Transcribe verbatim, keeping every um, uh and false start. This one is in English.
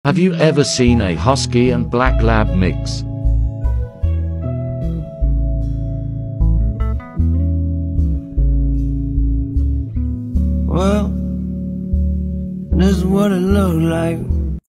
Have you ever seen a Husky and Black Lab mix? Well, this is what it looked like.